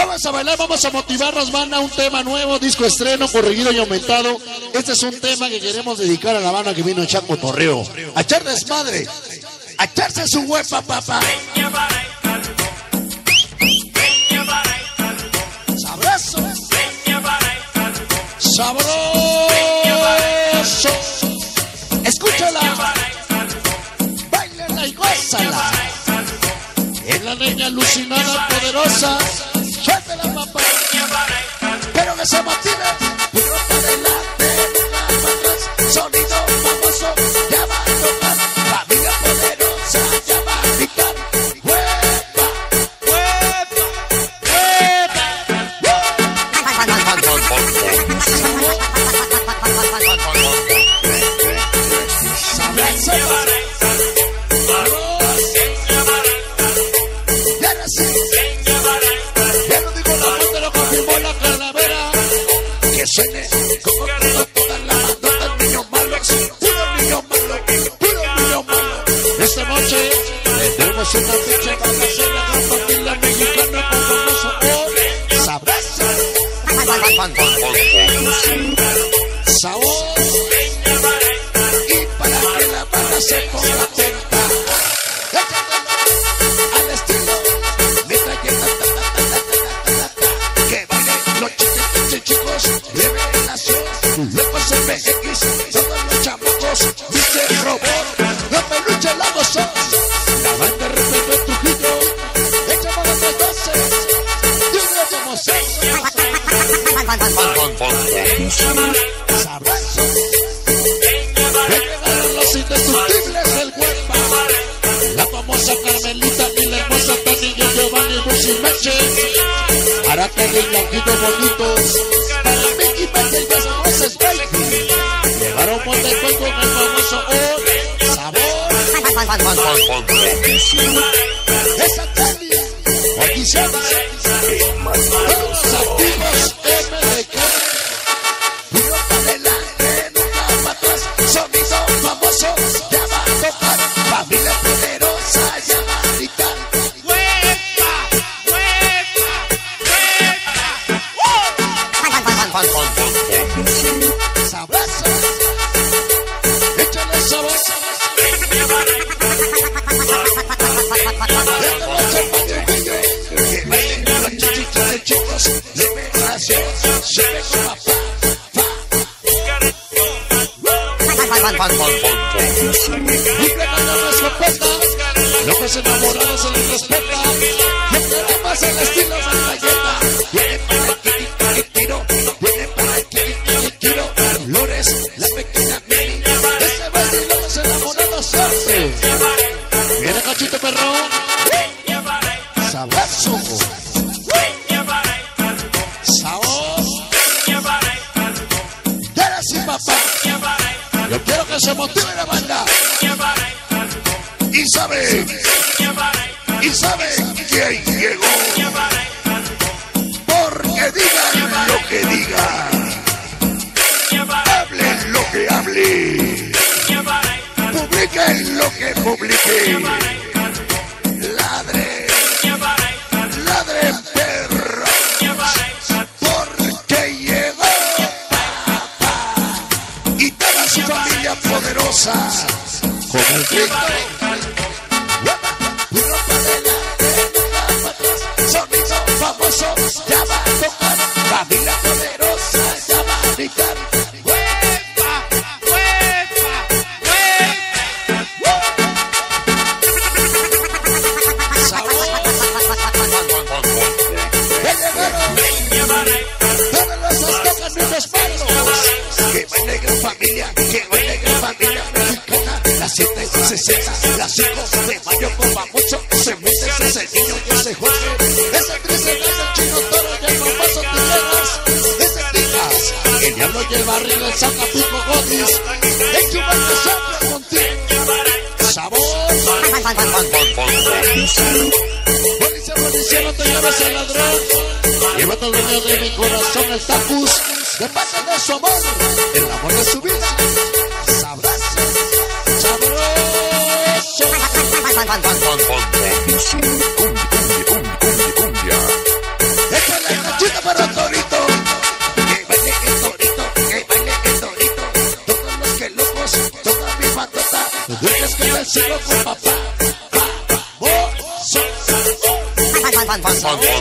Vamos a bailar, vamos a motivarnos, banda. Un tema nuevo, disco estreno, corregido y aumentado. Este es un tema que queremos dedicar a la banda que vino a echar cotorreo, a echar desmadre, a echarse su huepa, papá. Sabroso, sabroso. Escúchala, báilala y gózala. Es la niña alucinada, poderosa. Suéltela, papá, pero que se motive. Puro para adelante, nunca para atrás. Sonido famoso, ya va a tocar. Familia poderosa, ya va a gritar. ¡Huepa! ¡Huepa! Suene como toda la bandota, niños malos, puro niño malo, puro niño malo. Esta noche tendremos una fecha para hacer la gran familia mexicana con famoso sabroso, sabor, y para que la banda se ponga atenta, al estilo metralleta, que bailen los chicos. Locos MX, todos los chamacos, dice Robot, no peluche la gozó. La banda repite Trujillo, echamos las 12, y un día como 6. Sabroso, llegaron los indestructibles del Huepa, la famosa Carmelita y la hermosa Tani y Giovanni Busimeche, para que los blanquitos bonitos, para Mickey Meche y las famosas Baby, llegaron por después con el famoso sabor. Esa Tani, aquí se llama los activos MDK. Puro para adelante, nunca para atrás. Sonido famoso, ya va a tocar. Familia poderosa, ya va a gritar. Sabroso, échale sabor. Que bailen los chichitos de chicos, liberación, se ve con papá. Libre cuando no respeta, locos enamorados se les respeta. No queremos el estilo de galleta. Viene para el tiro, viene para el tiro. Flores, la pequeña Meli, ese baile locos enamorados siempre. Viene cachito perrón, sabroso, sabor. Dale así, papá. Yo quiero que se motive la banda. Y saben quién llegó. Porque digan lo que digan, hablen lo que hablen, publiquen lo que publiquen. Ladren perro, porque llegó papá y toda su familia poderosa con el grito. Puro para adelante, nunca para atrás. Sonido famoso, ya va a tocar. Familia poderosa, ya va a gritar. ¡Huepa! ¡Huepa! ¡Huepa! ¡Sabor! ¡Ya llegaron! ¡Todos los aztecas mis respetos! ¡Que baile gran familia! ¡Que baile gran familia mexicana! Las 7:60, las 5 de mayo como mucho se mete ese niño y ese Jorge, ese triste es el chino toro y el famoso Tijeras, ese Tijas, el diablo lleva arriba el Zacapico Godis, el chubano siempre contigo, sabor. Policía, no te lleves el ladrón, llévate el dueño de mi corazón, el Tacus, de parte de su amor, el amor de su vida, sabroso, sabroso. Cumbia.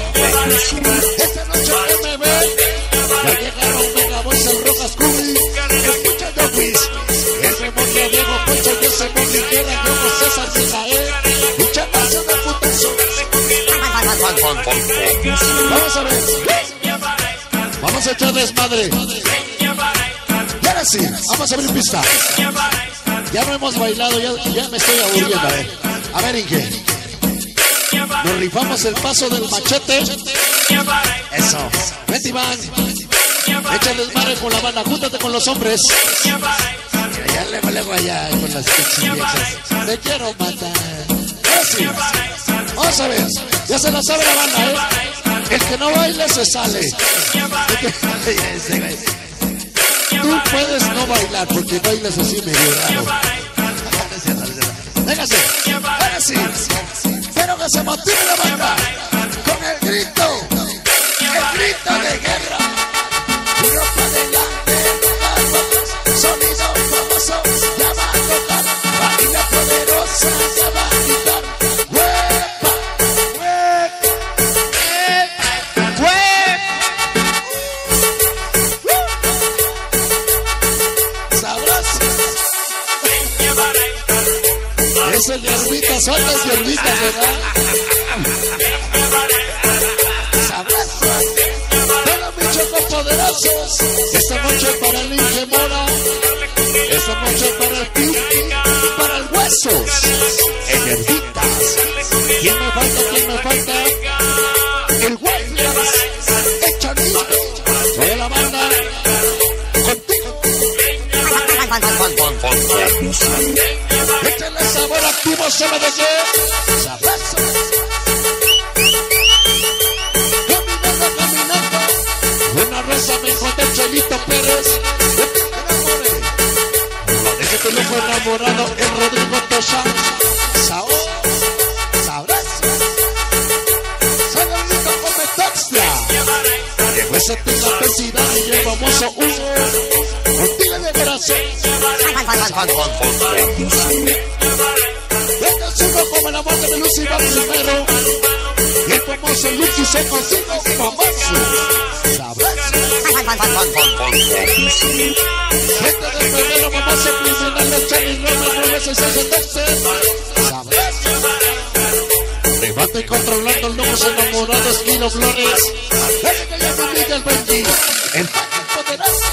Esta noche que me ven, ya llegaron Megaboys en Rojas Culi. Escucha Dopis, el demonio Diego Poncho, yo soy Moniguera, yo no César Mijael. Escucha más de putazo. Vamos a ver. Vamos a echar desmadre. Y ahora sí, vamos a abrir pista. Ya no hemos bailado, ya me estoy aburriendo. A ver, Inge. Nos rifamos el paso del machete. Eso. Vete, Iván. Échale desmadre con la banda. Júntate con los hombres. Ya luego allá con las viejas. Te quiero matar. Ahora sí. Vamos a ver. Ya se la sabe la banda, ¿eh? El que no baila se sale. Tú puedes no bailar porque bailas así medio raro. Véngase. Ahora sí. Quiero que se motive la banda con el grito de guerra. Ropa adelante, sonido famoso, ya va a tocar. Familia poderosa, ya va a gritar. ¡Huepa! ¡Sabroso! Es el hierbita, son las hierbitas, ¿verdad? Sabroso. Pero mis chocos poderosos. Esta noche para el Inge Mora. Esta noche para el Pipi. Para el Huesos. El hierbitas. ¿Quién me falta? ¿Quién me falta? El Huesos. El Chanito. Toda la banda. Contigo. Échale sabor activo, ¿sabe de qué? Sabroso. Caminando. Una rosa me encontré Chelito Pérez. Ese que lo fue enamorado el Rodrigo Tosha. Saúl. Sabroso. Saludito come Toxtra. Llegó ese discapacidad y el famoso Hugo. Contigo de corazón. Venga subo como la muerte de Lucy va primero. Y el famoso Lucy se consigue famoso. Sabroso. Gente de febrero, famoso criminal de Charlie Roma, 966 Sabroso. Levanta y controlando el nuevos enamorados Kilo Flores. Ese que llama Miguel Benji. El poderoso.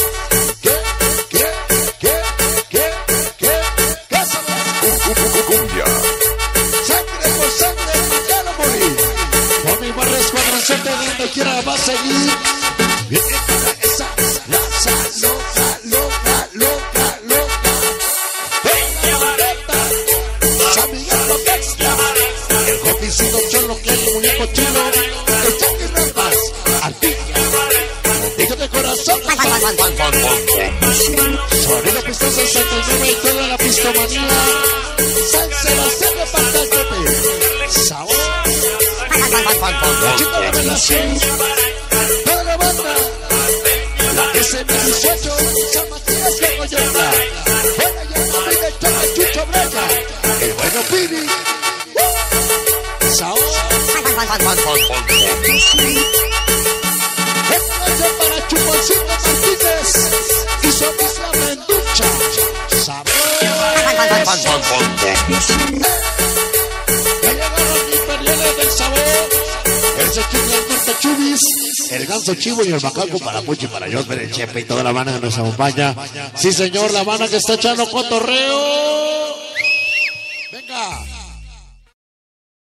Sangre por sangre, matar o morir. Por mi barrio Escuadrón 7, donde quiera va a seguir. Viene para esa raza loca. Venga la neta, San Miguel lo extra. El jopicito cholo que el muñeco chino. El Jackie Rampas, Artilla. Hijo de corazón. Sonido Pistón 69 y toda la pistomanía. San Sebastián de Pantaltepe. Saúl. Chico de Relación. Toda la banda. La SM18. San Matías de Coyoacán. Buena llama de Choca Chucho Brega. El bueno Pini. Saúl. Esta noche para Chuponcito Martínez. Y su misma Menducha. Sabroso. Ya llegaron imperiales del sabor. El Sequín Norte Chubis. El Ganso Chivo y el Macaco para Puchi, para Josper, el Chepe y toda la banda que nos acompaña. Sí, señor, la banda que está echando cotorreo.